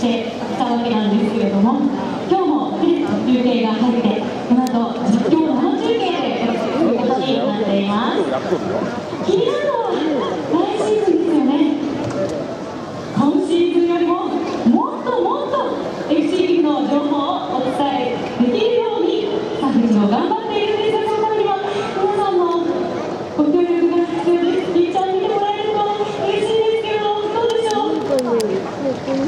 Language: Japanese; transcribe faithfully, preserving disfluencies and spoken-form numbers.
してきたわけなんですけれども、今日もテレビの中継が入って、この後実況生中継でおいう形になっています。気になるのは来シーズンですよね。今シーズンよりももっともっと エフシー 岐阜の情報をお伝えできるようにスタッフ一同頑張っているんですが、そのためには皆さんのご協力が必要です。ピッチャー見てもらえると嬉しいですけれど、どうでしょう。